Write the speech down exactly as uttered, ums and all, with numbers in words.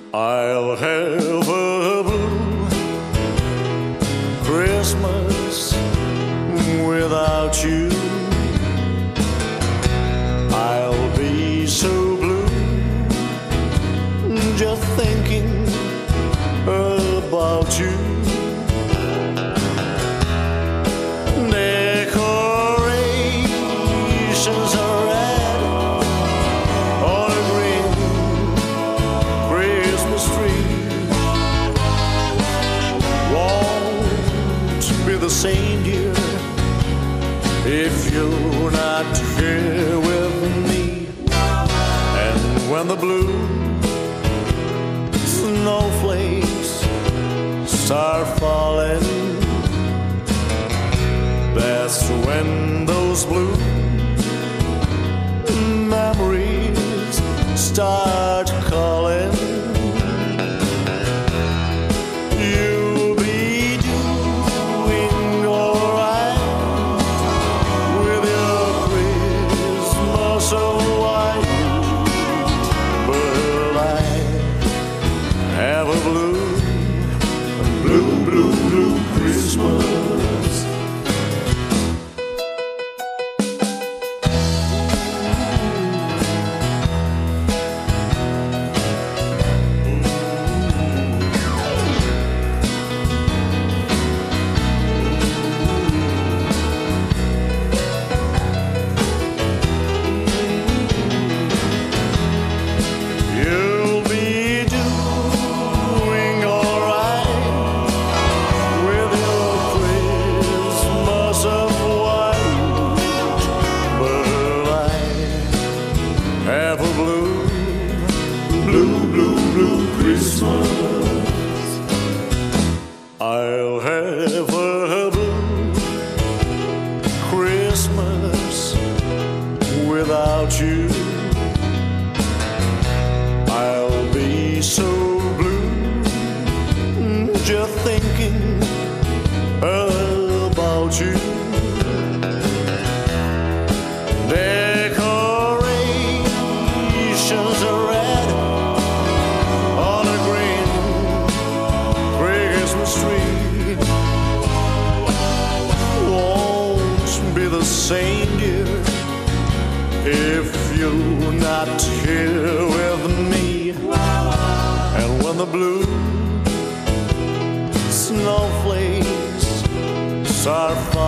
I'll have a blue Christmas without you. I'll be so blue just thinking about you. Decorations are red on a green Christmas tree. Won't be the same, dear, if you're not here with me. And when the blue snowflakes start falling, that's when those blue memories start calling. You'll be doing alright with your Christmas so white, but I have a blue, blue, blue, blue Christmas. Have a blue, blue, blue, blue Christmas. I'll have a blue Christmas without you. I'll be so blue just thinking about you. Decorations are red on a green Christmas tree. Won't be the same, dear, if you're not here with me. And when the blue snowflakes start falling,